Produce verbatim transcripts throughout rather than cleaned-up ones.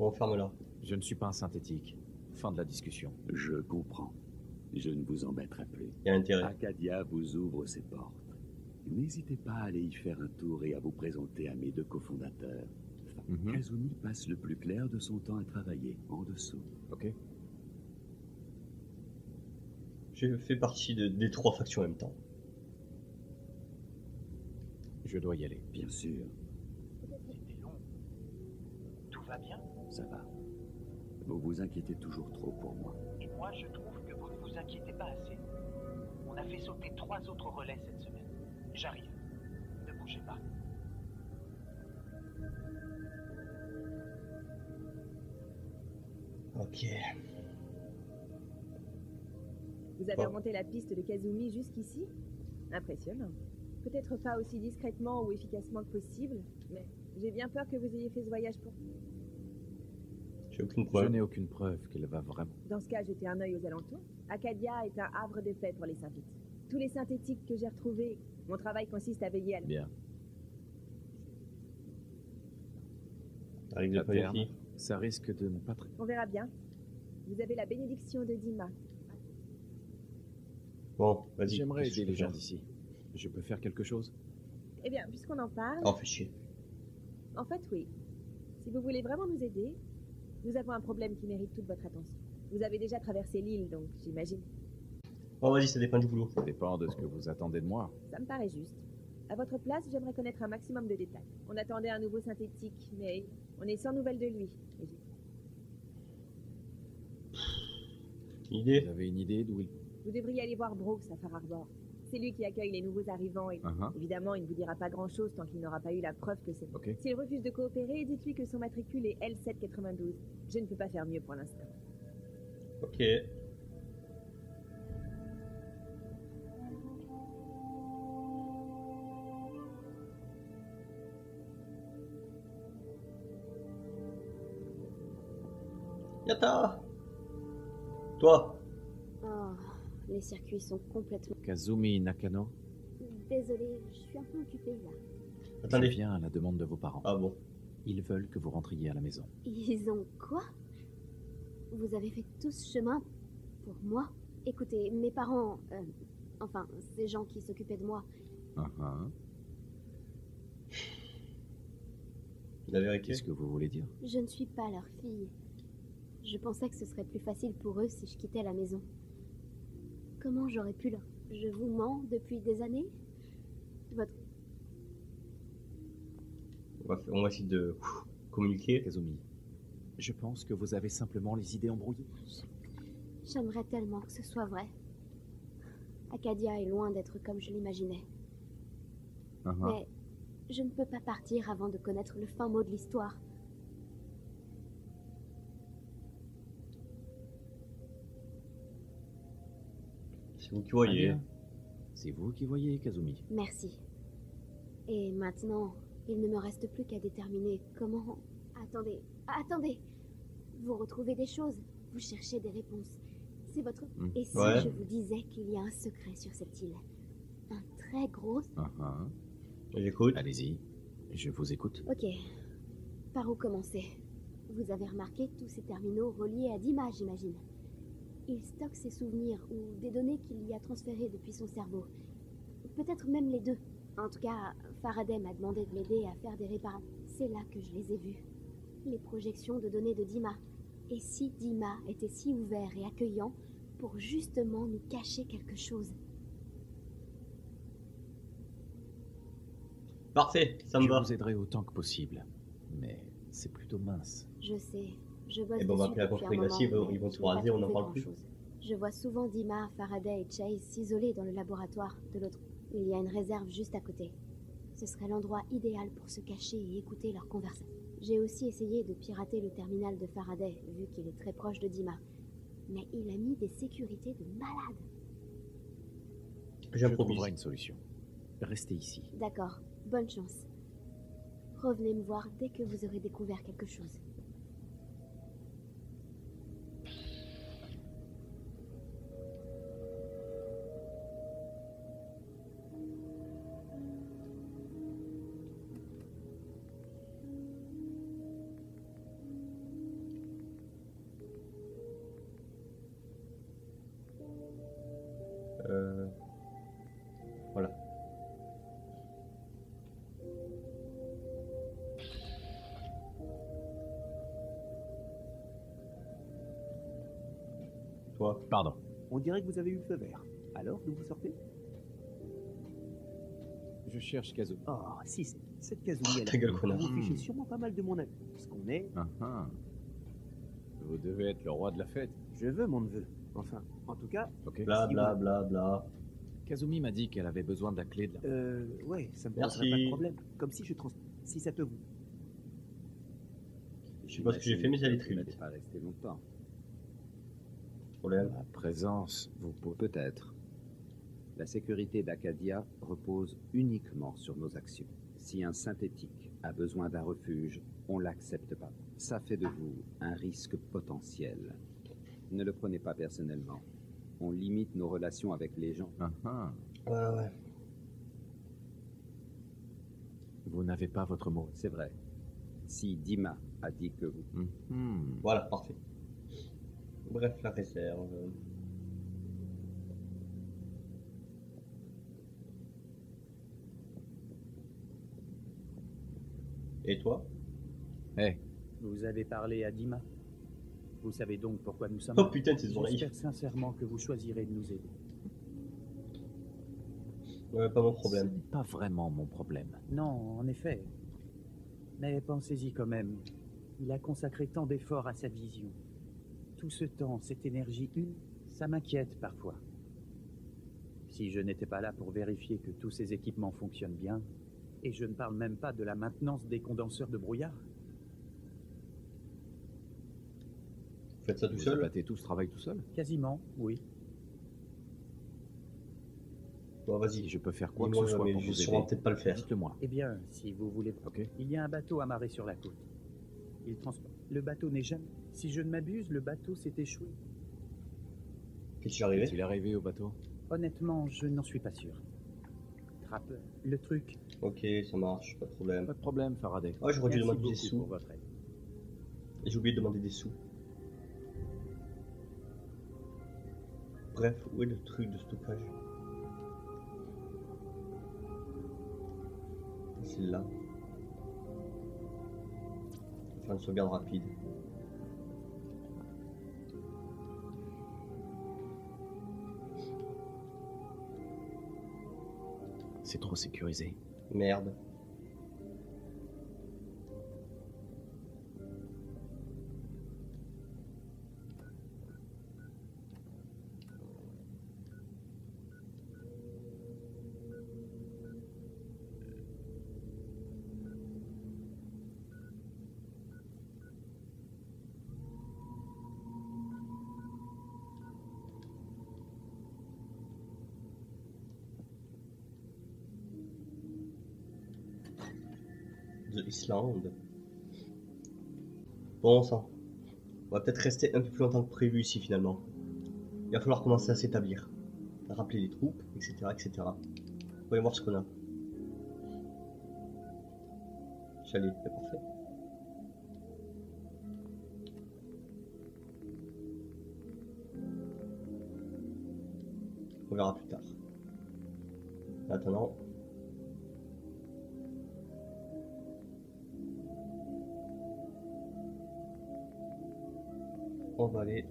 Bon, ferme-la. Je ne suis pas un synthétique. Fin de la discussion. Je comprends. Je ne vous embêterai plus. Il y a intérêt. Acadia vous ouvre ses portes. N'hésitez pas à aller y faire un tour et à vous présenter à mes deux cofondateurs. Mhm. Kazumi passe le plus clair de son temps à travailler, en dessous. Ok. Je fais partie de, des trois factions en même temps. Je dois y aller. Bien sûr, C'était long. Tout va bien? ça va. Vous vous inquiétez toujours trop pour moi. Et moi, je trouve que vous ne vous inquiétez pas assez. On a fait sauter trois autres relais cette semaine. J'arrive. Ne bougez pas. Ok. Vous avez Bon. remonté la piste de Kazumi jusqu'ici? Impressionnant. Peut-être pas aussi discrètement ou efficacement que possible, mais j'ai bien peur que vous ayez fait ce voyage pour... J'ai aucune Je preuve. n'ai aucune preuve qu'elle va vraiment. Dans ce cas, jetez un œil aux alentours. Acadia est un havre de paix pour les synthétiques. Tous les synthétiques que j'ai retrouvés, mon travail consiste à veiller à... Bien. Avec de À pas les terme, filles. ça risque de ne pas très... On verra bien. Vous avez la bénédiction de Dima. Bon, vas-y. J'aimerais qu'est-ce que aider je les peux gens faire d'ici. Je peux faire quelque chose? Eh bien, puisqu'on en parle, Oh, fais chier. en fait, oui. Si vous voulez vraiment nous aider, nous avons un problème qui mérite toute votre attention. Vous avez déjà traversé l'île, donc j'imagine. Bon, vas-y, ça dépend du boulot. Ça dépend de ce que vous attendez de moi. Ça me paraît juste. À votre place, j'aimerais connaître un maximum de détails. On attendait un nouveau synthétique, mais on est sans nouvelles de lui. Et j'ai- Idée. Vous avez une idée d'où il... Vous devriez aller voir Brooks à Far Harbor. C'est lui qui accueille les nouveaux arrivants et Uh-huh. évidemment, il ne vous dira pas grand-chose tant qu'il n'aura pas eu la preuve que c'est... Ok. S'il refuse de coopérer, dites-lui que son matricule est L sept quatre-vingt-douze. Je ne peux pas faire mieux pour l'instant. Ok. Yata. Toi. Oh, les circuits sont complètement... Kazumi Nakano, Désolée, je suis un peu occupée là. je Attendez. viens à la demande de vos parents. Ah bon. Ils veulent que vous rentriez à la maison. Ils ont quoi? Vous avez fait tout ce chemin pour moi? Écoutez, mes parents... euh, enfin, ces gens qui s'occupaient de moi, Uh-huh. La vérité. Qu'est-ce que vous voulez dire? je ne suis pas leur fille. Je pensais que ce serait plus facile pour eux si je quittais la maison. Comment j'aurais pu leur... Je vous mens depuis des années? Votre... On va, on va essayer de ouf, communiquer. Kazumi, je pense que vous avez simplement les idées embrouillées. J'aimerais tellement que ce soit vrai. Acadia est loin d'être comme je l'imaginais. Uh-huh. Mais je ne peux pas partir avant de connaître le fin mot de l'histoire. C'est vous qui Très voyez. bien. C'est vous qui voyez, Kazumi. Merci. Et maintenant, il ne me reste plus qu'à déterminer comment... Attendez, attendez. Vous retrouvez des choses, vous cherchez des réponses. C'est votre... Mm. Et si Ouais. je vous disais qu'il y a un secret sur cette île? Un très gros... Uh-huh. J'écoute. Allez-y, je vous écoute. Ok. Par où commencer? Vous avez remarqué tous ces terminaux reliés à Dima, j'imagine. Il stocke ses souvenirs ou des données qu'il y a transférées depuis son cerveau. Peut-être même les deux. En tout cas, Faraday m'a demandé de l'aider à faire des réparations. C'est là que je les ai vus. Les projections de données de Dima. Et si Dima était si ouvert et accueillant pour justement nous cacher quelque chose? Parfait, ça me Je va. vous aiderai autant que possible, mais c'est plutôt mince. Je sais. Je bosse Eh ben, on va dessus appeler la depuis un confrérie moment, massive, mais ils vont je se n'ai pas raser, on n'en trouvé parle plus. grand-chose. Je vois souvent Dima, Faraday et Chase s'isoler dans le laboratoire de l'autre. Il y a une réserve juste à côté. Ce serait l'endroit idéal pour se cacher et écouter leurs conversations. J'ai aussi essayé de pirater le terminal de Faraday, vu qu'il est très proche de Dima. Mais il a mis des sécurités de malade. Je J'improvise. trouverai une solution. Restez ici. D'accord, bonne chance. Revenez me voir dès que vous aurez découvert quelque chose. Quoi? Pardon. On dirait que vous avez eu le feu vert. Alors, d'où vous sortez? Je cherche Kazumi. Oh, si, c'est- cette Kazumi, elle Ta gueule, a... connard. Vous fichez sûrement pas mal de mon avis. Parce qu'on est... Ah, ah. Vous devez être le roi de la fête. Je veux mon neveu. Enfin, en tout cas... Ok. Bla bla bla bla. Kazumi m'a dit qu'elle avait besoin de la clé de la... Euh, ouais, ça me Merci. poserait pas de problème. Comme si je trans... Si ça te vous... Je sais pas ce que j'ai fait, mais ça allait très Vous vite. n'êtes pas resté longtemps. Problème. Ma présence vous peut Peut-être. La sécurité d'Acadia repose uniquement sur nos actions. Si un synthétique a besoin d'un refuge, on l'accepte pas. Ça fait de vous un risque potentiel. Ne le prenez pas personnellement. On limite nos relations avec les gens. Ah, ah. Ouais, ouais. Vous n'avez pas votre mot. C'est vrai. Si Dima a dit que vous... Mhm. Voilà, parfait. Bref, la réserve. Et toi? Eh, Vous avez parlé à Dima. Vous savez donc pourquoi nous sommes Oh là. putain de ces oreilles. J'espère sincèrement que vous choisirez de nous aider. Ouais, pas mon ce problème. n'est pas vraiment mon problème. Non, en effet. Mais pensez-y quand même. Il a consacré tant d'efforts à sa vision. Tout ce temps, cette énergie une, ça m'inquiète parfois. Si je n'étais pas là pour vérifier que tous ces équipements fonctionnent bien, et je ne parle même pas de la maintenance des condenseurs de brouillard. Vous faites ça tout Vous seul? abattez tout ce travail tout seul? Quasiment, oui. Bon, Si vas-y. je peux faire quoi que Dis-moi, ce soit mais pour je vais vous sûrement aider, peut-être pas le faire. dites-le moi. Eh bien, si vous voulez... Ok. Il y a un bateau amarré sur la côte. Il transporte. Le bateau n'est jamais... Si je ne m'abuse, le bateau s'est échoué. Qu'est-ce qui est arrivé? Est-il arrivé au bateau? Honnêtement, je n'en suis pas sûr. Trappeur. Le truc... Ok, ça marche, pas de problème. Pas de problème, Faraday. Ah, j'aurais dû Merci demander des beaucoup sous. pour votre aide. Et j'ai oublié de demander des sous. Bref, où est le truc de stockage? C'est là. Faire une sauvegarde rapide. C'est trop sécurisé. Merde. The Island. Bon sang. On va peut-être rester un peu plus longtemps que prévu ici finalement. Il va falloir commencer à s'établir. Rappeler les troupes, et cetera et cetera. Voyons voir ce qu'on a. Chalet, c'est parfait. On verra plus tard. Maintenant. On va aller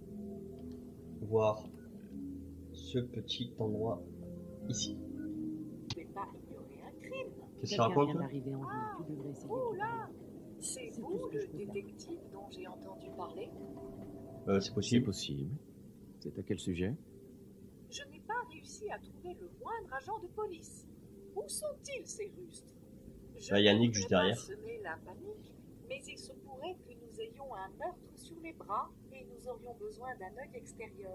voir ce petit endroit ici. Je ne vais pas ignorer un crime. Qu'est-ce qu'il raconte là? Ah, oh là, c'est vous le détective dont j'ai entendu parler? euh, C'est C'est possible. possible. C'est à quel sujet? Je n'ai pas réussi à trouver le moindre agent de police. Où sont-ils, ces rustres? Je Bah, Yannick, ne juste voudrais derrière. pas semer la panique, mais il se pourrait que nous ayons un meurtre sur les bras et nous aurions besoin d'un œil extérieur.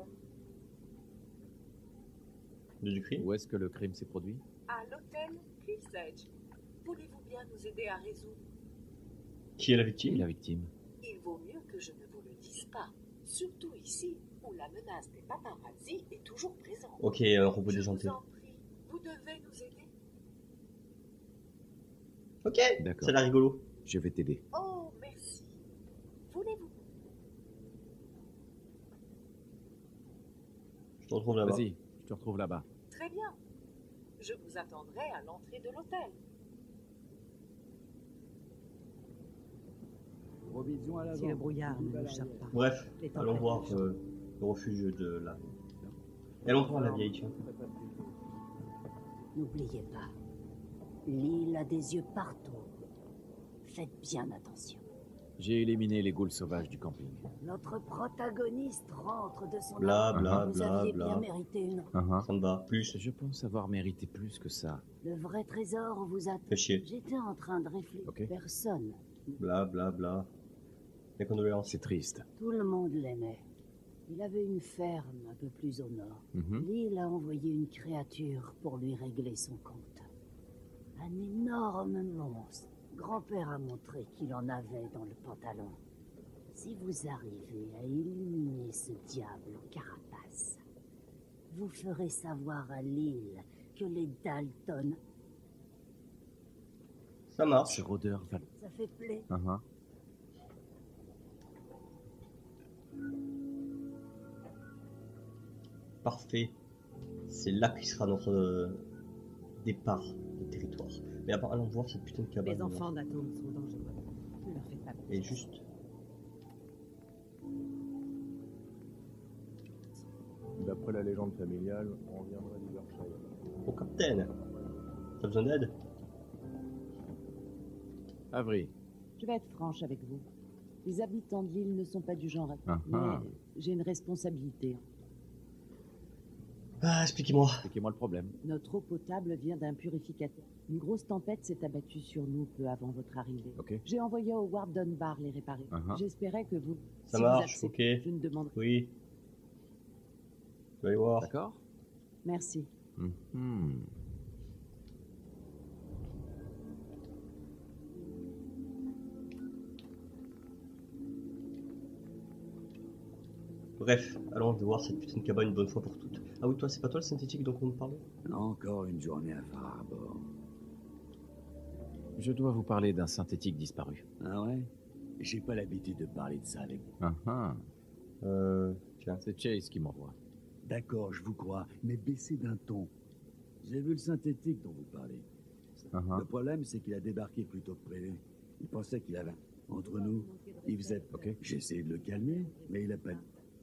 De du crime. Où est-ce que le crime s'est produit? À l'hôtel Cliff's Edge. Voulez-vous bien nous aider à résoudre? Qui est la Qui est victime? la victime? Il vaut mieux que je ne vous le dise pas, surtout ici où la menace des paparazzi est toujours présente. Ok, un robot Je déjanté. vous en prie, vous devez nous aider. Ok, D'accord. ça a l'air rigolo. Je vais t'aider. Oh, merci. Voulez-vous? Je te retrouve là-bas. Vas-y, je te retrouve là-bas. Très bien. Je vous attendrai à l'entrée de l'hôtel. Provision à l'avant. Si le brouillard ne nous choque pas. Bref, Les allons voir températures euh, Le refuge de la... Elle entend la vieille, tiens. N'oubliez pas, l'île a des yeux partout. Faites bien attention. J'ai éliminé les ghouls sauvages du camping. Notre protagoniste rentre de son Bla arme. bla Vous bla aviez bla. bien mérité une. Uh-huh. Ça me va. Plus. Je pense avoir mérité plus que ça. Le vrai trésor vous attend. Fais chier. J'étais en train de réfléchir. Ok. Personne. Bla bla bla. Les condoléances. C'est triste. Tout le monde l'aimait. Il avait une ferme un peu plus au nord. Mhm. L'île a envoyé une créature pour lui régler son compte. Un énorme monstre. Grand-père a montré qu'il en avait dans le pantalon. Si vous arrivez à éliminer ce diable en carapace, vous ferez savoir à l'île que les Dalton... Ça marche. Ce rôdeur va... Ça fait plaisir. Uh-huh. Parfait. C'est là qui sera notre euh, départ de territoire. Mais à part, allons voir cette putain de cabane. Les enfants d'Atome sont dangereux. Ne leur faites pas peur. Et juste. D'après la légende familiale, on viendrait du Berkshire. Au capitaine. T'as besoin d'aide? Avery. Je vais être franche avec vous. Les habitants de l'île ne sont pas du genre à... Ah, Mais ah. j'ai une responsabilité. Ah, expliquez-moi. Expliquez-moi le problème. Notre eau potable vient d'un purificateur. Une grosse tempête s'est abattue sur nous peu avant votre arrivée. Ok. J'ai envoyé Howard Dunbar les réparer. Uh-huh. J'espérais que vous... Ça si marche, vous acceptez, ok. Je ne demanderai... Oui. Je vais aller voir. D'accord. Merci. Mhm. Bref, allons voir cette putain de cabane une bonne fois pour toutes. Ah oui, toi, c'est pas toi le synthétique dont on me parlait? Encore une journée à phare à bord. Je dois vous parler d'un synthétique disparu. Ah ouais? J'ai pas l'habitude de parler de ça avec vous. Uh-huh. Euh... Tiens. C'est Chase qui m'envoie. D'accord, je vous crois, mais baissez d'un ton. J'ai vu le synthétique dont vous parlez. Uh-huh. Le problème, c'est qu'il a débarqué plus tôt que prévu. Il pensait qu'il avait... Entre nous, il faisait... Ok. J'ai essayé de le calmer, mais il a pas...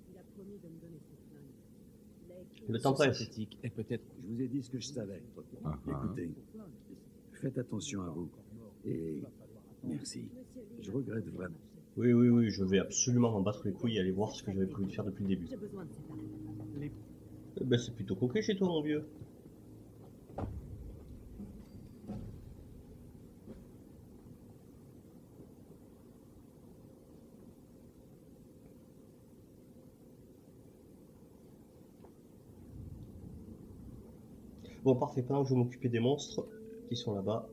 Le temps Ce presse. synthétique est peut-être... Je vous ai dit ce que je savais. Uh-huh. Écoutez, faites attention à vous. Et merci. Je regrette vraiment. Oui, oui, oui, je vais absolument m'en battre les couilles et aller voir ce que j'avais prévu de faire depuis le début. J'ai besoin de cette arme. Les... Eh ben, c'est plutôt coquet chez toi, mon vieux. Bon, parfait, pendant que je vais m'occuper des monstres qui sont là-bas.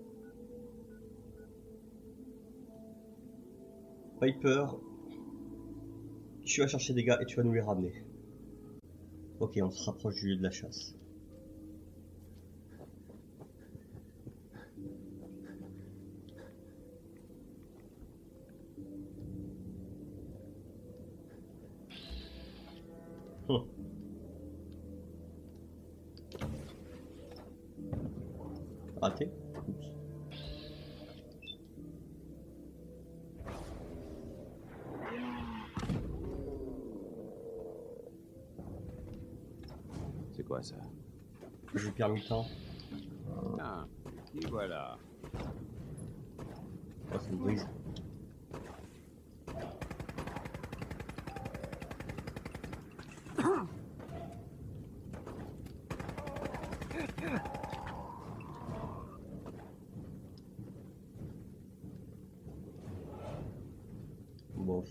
Piper, tu vas chercher des gars et tu vas nous les ramener. Ok, on se rapproche du lieu de la chasse. Hum. Raté. Oups. C'est quoi ça? Je perds le temps. Ah, et voilà. Oh, ça me brise. Bof.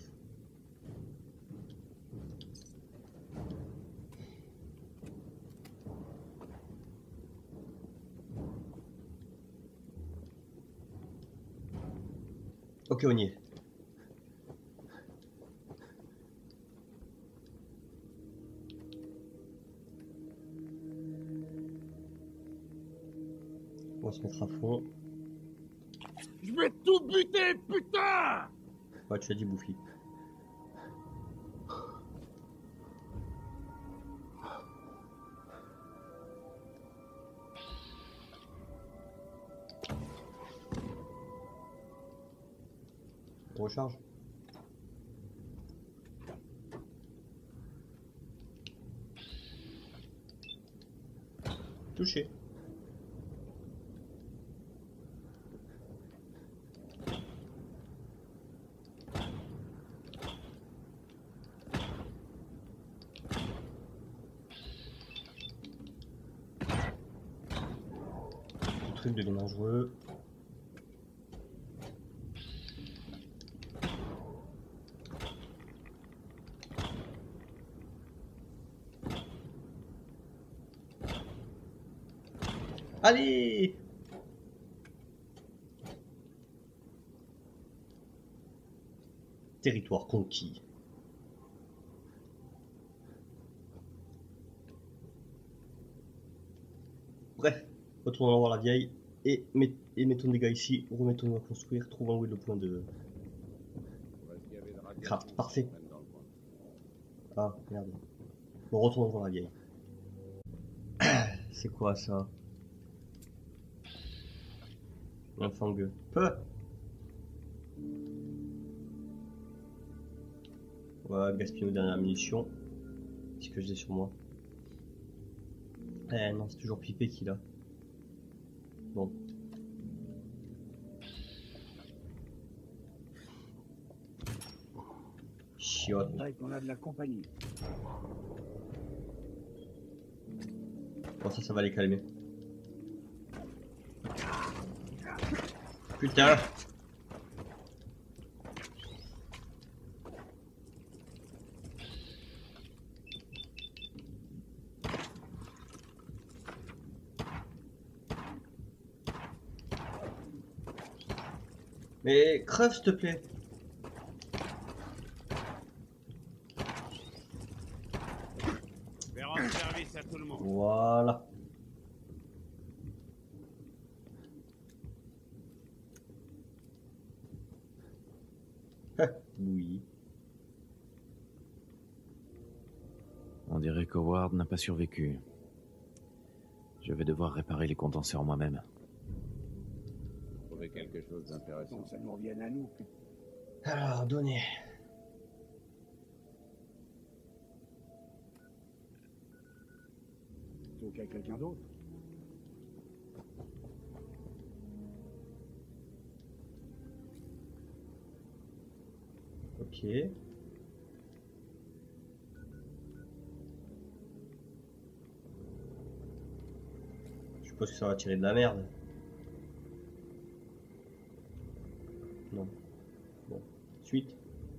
Ok, on y est. On va se mettre à fond. Je vais tout buter, putain! Ouais, tu as dit Bouffi. On recharge. Touché. Le truc devient dangereux. Allez! Territoire conquis. Bref, retournons voir la vieille et, met, et mettons des gars ici. Remettons-nous à construire. Trouvons où est le point de craft. Parfait. Ah merde. Bon, retournons voir la vieille. C'est quoi ça? Un fangueux. Peu. Voilà, gaspiller nos dernières munitions. Qu'est-ce que j'ai sur moi? Eh non, c'est toujours Pipé qui l'a. Bon. Chiotte. On a de la compagnie. Bon, ça, ça va les calmer. Putain! Mais crève s'il te plaît. Je vais rendre service à tout le monde. Voilà. Oui. On dirait qu'Howard n'a pas survécu. Je vais devoir réparer les condenseurs moi-même. Trouver quelque chose d'intéressant. Ça nous revient à nous. Alors, donnez. Faut qu'il y ait quelqu'un d'autre. Ok. Je suppose que ça va tirer de la merde. Non. Bon. Suite.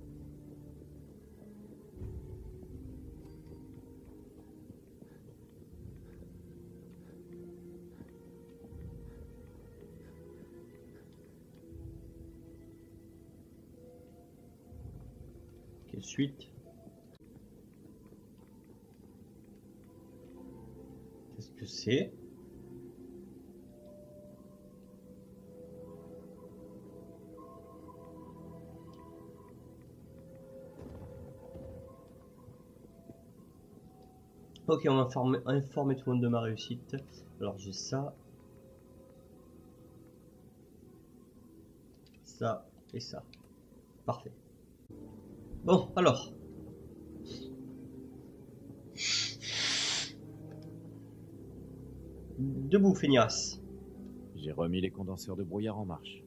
Ok, suite. Qu'est-ce que c'est? Ok, on va informer, informer tout le monde de ma réussite. Alors j'ai ça, ça et ça. Parfait. Bon, alors. Debout, feignasse. J'ai remis les condenseurs de brouillard en marche.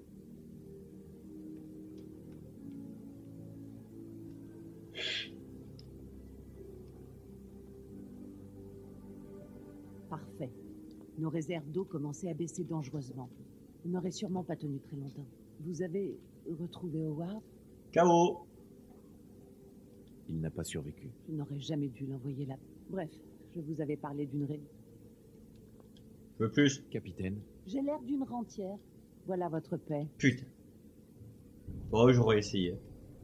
Parfait. Nos réserves d'eau commençaient à baisser dangereusement. On n'aurait sûrement pas tenu très longtemps. Vous avez retrouvé Howard? K O. Il n'a pas survécu. Je n'aurais jamais dû l'envoyer là. Bref, je vous avais parlé d'une ré... Je veux plus. Capitaine. J'ai l'air d'une rentière. Voilà votre paix. Putain. Oh, j'aurais essayé.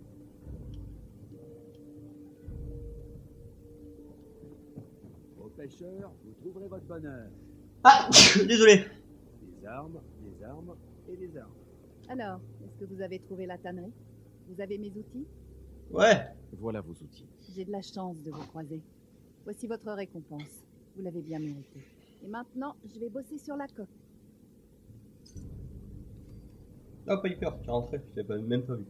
Aux pêcheurs, vous trouverez votre bonheur. Ah, désolé. Des armes, des armes et des armes. Alors, est-ce que vous avez trouvé la tannerie? Vous avez mes outils? Ouais. Voilà vos outils. J'ai de la chance de vous croiser. Voici votre récompense. Vous l'avez bien mérité. Et maintenant, je vais bosser sur la coque. Ah, pas hyper, tu es rentré, je l'avais même pas vu.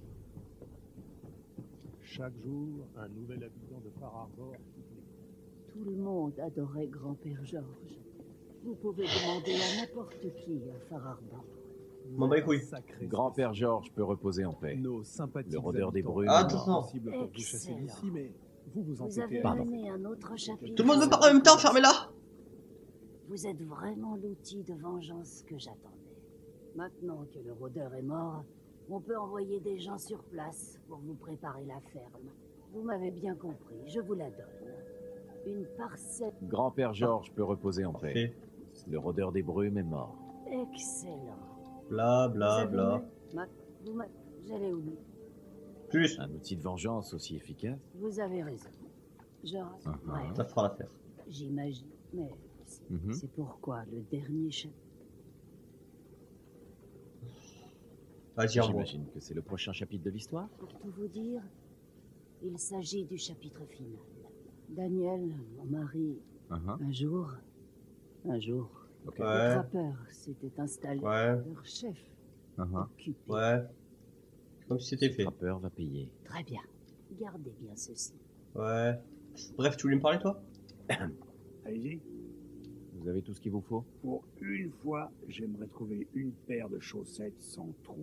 Chaque jour, un nouvel habitant de Far Harbor. Tout le monde adorait Grand-Père Georges. Vous pouvez demander à n'importe qui à Fararban. M'en bats les couilles. Grand-père Georges peut reposer en paix. Nos sympathiques Le rôdeur des habitants. brumes. Ah, est attends, mort. attends. Possible pour vous chasser d'ici, mais vous vous Vous entêtez avez à- Pardon. mené un autre chapitre. Tout le monde me parle en même temps, fermez-la. Vous êtes vraiment l'outil de vengeance que j'attendais. Maintenant que le rôdeur est mort, on peut envoyer des gens sur place pour vous préparer la ferme. Vous m'avez bien compris, je vous la donne. Une parcelle... Grand-père Georges peut reposer en paix. Parfait. Le rôdeur des brumes est mort. Excellent. Bla Vous bla avez bla. me- ma- vous m'a- J'allais oublier. Plus. Un outil de vengeance aussi efficace. Vous avez raison. Genre, Ah, ah. ouais, Ça fera l'affaire. j'imagine. Mais c'est Mhm. c'est pourquoi le dernier chapitre... Vas-y, envoie. J'imagine que c'est le prochain chapitre de l'histoire. Pour tout vous dire, il s'agit du chapitre final. Daniel, mon mari, Uh-huh. un jour, un jour, Ok. les Ouais. trappeurs s'étaient installés. Ouais. Leur chef Uh-huh. occupé. Ouais. Comme si c'était Ce fait. trappeur va payer. Très bien. Gardez bien ceci. Ouais. Bref, tu voulais me parler, toi? Allez-y. Vous avez tout ce qu'il vous faut? Pour une fois, j'aimerais trouver une paire de chaussettes sans trou.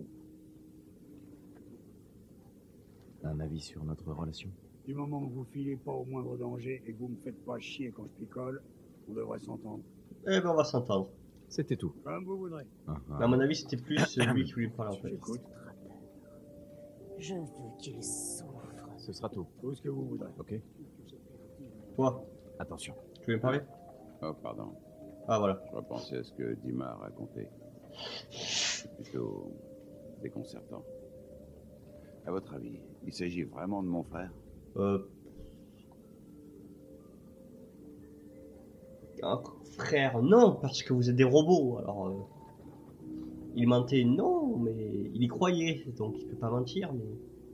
Un avis sur notre relation? Du moment où vous filez pas au moindre danger et que vous me faites pas chier quand je picole, on devrait s'entendre. Eh ben, on va s'entendre. C'était tout. Comme vous voudrez. Uh-huh. Mais à mon avis, c'était plus lui qui voulait me parler, en fait. J'écoute. Je veux qu'il souffre. Ce sera tout. Tout ce que vous voudrez. Ok. Toi, Attention. tu voulais me parler? Oh, pardon. Ah, voilà. Je repensais à ce que Dima a raconté. C'est plutôt déconcertant. À votre avis, il s'agit vraiment de mon frère? Euh... Un frère, non, parce que vous êtes des robots, alors... euh, Il mentait, non, mais il y croyait, donc il peut pas mentir, mais...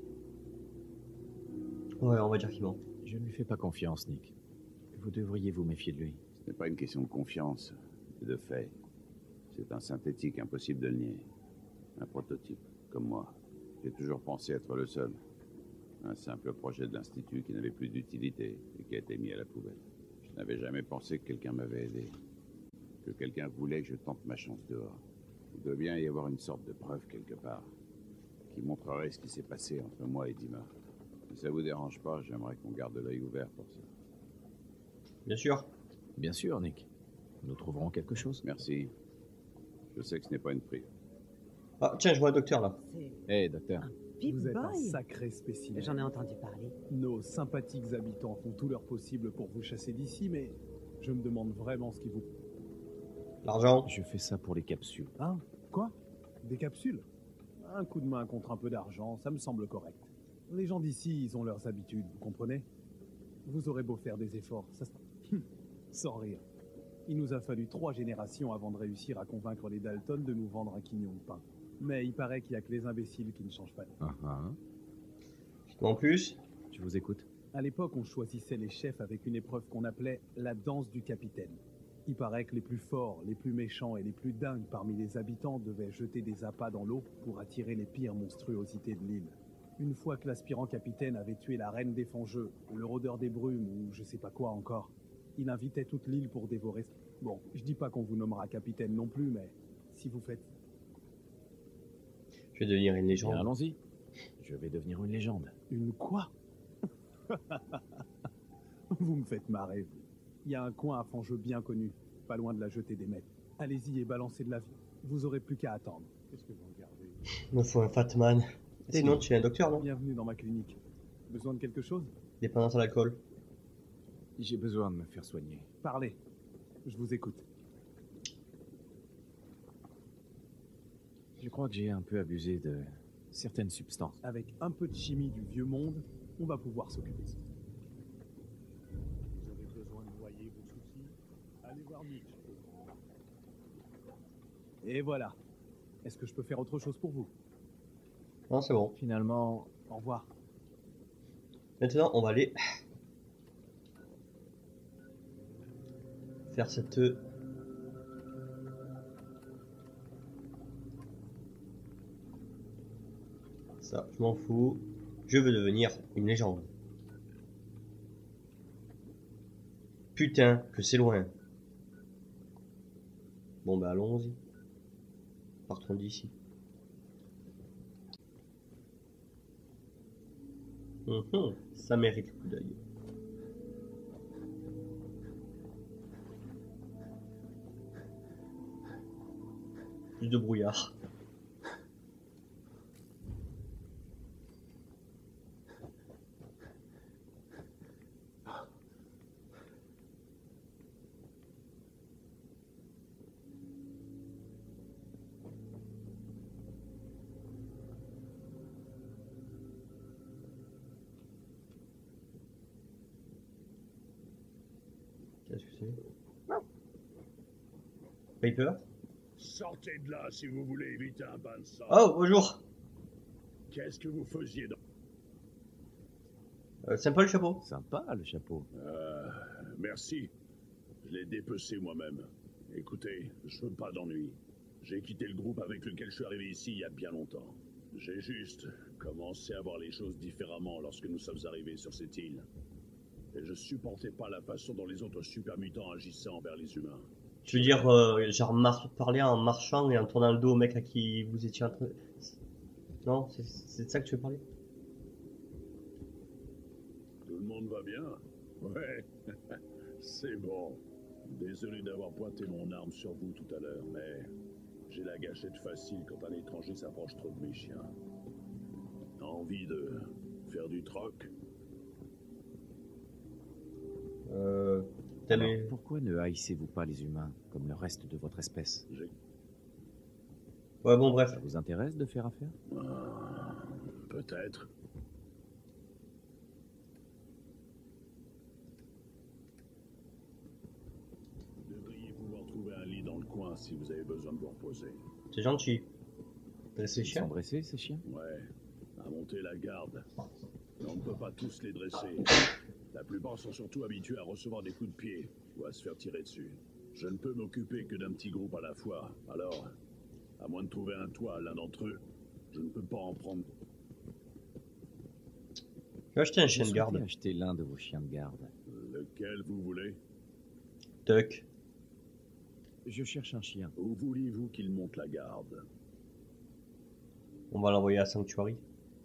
Ouais, on va dire qu'il ment. Je ne lui fais pas confiance, Nick. Vous devriez vous méfier de lui. Ce n'est pas une question de confiance, c'est de fait. C'est un synthétique, impossible de le nier. Un prototype, comme moi. J'ai toujours pensé être le seul. Un simple projet de l'Institut qui n'avait plus d'utilité et qui a été mis à la poubelle. Je n'avais jamais pensé que quelqu'un m'avait aidé. Que quelqu'un voulait que je tente ma chance dehors. Il doit bien y avoir une sorte de preuve quelque part qui montrerait ce qui s'est passé entre moi et Dima. Si ça vous dérange pas, j'aimerais qu'on garde l'œil ouvert pour ça. Bien sûr. Bien sûr, Nick. Nous trouverons quelque chose. Merci. Je sais que ce n'est pas une prière. Ah, tiens, je vois un docteur, là. Hé, docteur. Vous êtes un Boy. sacré spécimen. J'en ai entendu parler. Nos sympathiques habitants font tout leur possible pour vous chasser d'ici, mais je me demande vraiment ce qui vous... L'argent. Je fais ça pour les capsules. Hein? Quoi? Des capsules? Un coup de main contre un peu d'argent, ça me semble correct. Les gens d'ici, ils ont leurs habitudes, vous comprenez? Vous aurez beau faire des efforts, ça... Sans rire. Il nous a fallu trois générations avant de réussir à convaincre les Dalton de nous vendre un quignon de pain. Mais il paraît qu'il n'y a que les imbéciles qui ne changent pas. Uh-huh. En plus, je vous écoute. À l'époque, on choisissait les chefs avec une épreuve qu'on appelait la danse du capitaine. Il paraît que les plus forts, les plus méchants et les plus dingues parmi les habitants devaient jeter des appâts dans l'eau pour attirer les pires monstruosités de l'île. Une fois que l'aspirant capitaine avait tué la reine des fangeux, le rôdeur des brumes ou je sais pas quoi encore, il invitait toute l'île pour dévorer... Bon, je dis pas qu'on vous nommera capitaine non plus, mais si vous faites... je vais devenir une légende. Bien, allons-y. Je vais devenir une légende. Une quoi? Vous me faites marrer, vous. Il y a un coin à Fangeux bien connu, pas loin de la jetée des maîtres. Allez-y et balancez de la vie. Vous aurez plus qu'à attendre. Qu'est-ce que vous regardez? Il me faut un Fatman. Et non, tu es un docteur, non? Bienvenue dans ma clinique. Besoin de quelque chose? Dépendance à l'alcool. J'ai besoin de me faire soigner. Parlez. Je vous écoute. Je crois que j'ai un peu abusé de certaines substances. Avec un peu de chimie du vieux monde, on va pouvoir s'occuper. Vous avez besoin de noyer vos soucis? Allez voir Mitch. Et voilà. Est-ce que je peux faire autre chose pour vous? Non, c'est bon. Finalement, au revoir. Maintenant, on va aller faire cette... Ça, je m'en fous. Je veux devenir une légende. Putain, que c'est loin. Bon bah allons-y. Partons d'ici. Mmh, ça mérite le coup d'œil. Plus de brouillard. Qu'est-ce que c'est? Paper? Sortez de là si vous voulez éviter un bain de sang. Oh, bonjour. Qu'est-ce que vous faisiez dans... Euh, sympa le chapeau. Sympa le chapeau. Euh, merci. Je l'ai dépecé moi-même. Écoutez, je veux pas d'ennui. J'ai quitté le groupe avec lequel je suis arrivé ici il y a bien longtemps. J'ai juste commencé à voir les choses différemment lorsque nous sommes arrivés sur cette île. Et je supportais pas la façon dont les autres super mutants agissaient envers les humains. Tu veux dire, euh, genre mar parler en marchant et en tournant le dos au mec à qui vous étiez en train... Non, c'est de ça que tu veux parler? Tout le monde va bien? Ouais, c'est bon. Désolé d'avoir pointé mon arme sur vous tout à l'heure, mais j'ai la gâchette facile quand un étranger s'approche trop de mes chiens. Envie de faire du troc? Euh... Alors, pourquoi ne haïssez-vous pas les humains, comme le reste de votre espèce? Ouais, bon, bref. Ça vous intéresse de faire affaire? euh, Peut-être. Vous devriez pouvoir trouver un lit dans le coin si vous avez besoin de vous reposer. C'est gentil. Dresser les chiens? Ils sont dressés, ces chiens? Ouais, à monter la garde. Mais on ne peut pas tous les dresser. La plupart sont surtout habitués à recevoir des coups de pied ou à se faire tirer dessus. Je ne peux m'occuper que d'un petit groupe à la fois. Alors, à moins de trouver un toit à l'un d'entre eux, je ne peux pas en prendre. Je vais acheter un chien de garde. Acheter l'un de vos chiens de garde. Lequel vous voulez? Tuck. Je cherche un chien. Où vouliez-vous qu'il monte la garde? On va l'envoyer à Sanctuary.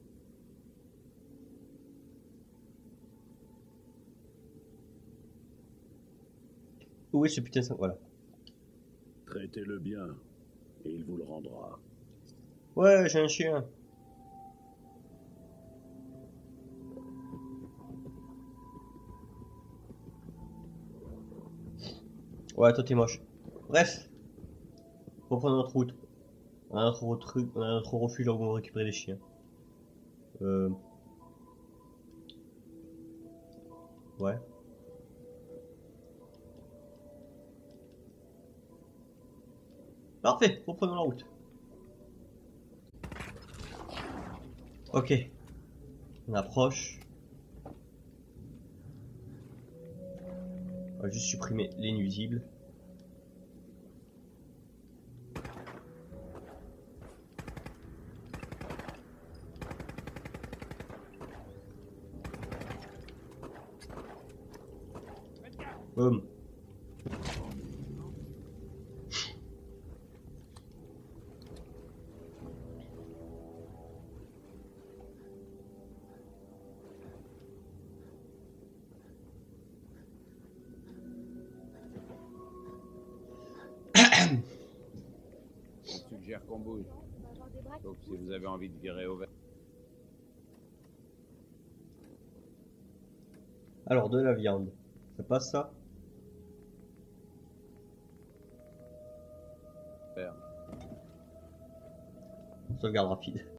Où est ce putain de... Voilà. Traitez-le bien, et il vous le rendra. Ouais, j'ai un chien. Ouais, toi t'es moche. Bref. Reprenons notre route. On a notre, notre, on a notre refuge là où on va récupérer les chiens. Euh... Ouais. Parfait, reprenons la route. Ok. On approche. On va juste supprimer les nuisibles. Boum. Je suggère qu'on bouge. Sauf si vous avez envie de virer au vert. Alors, de la viande. Ça passe ça? Sauvegarde rapide.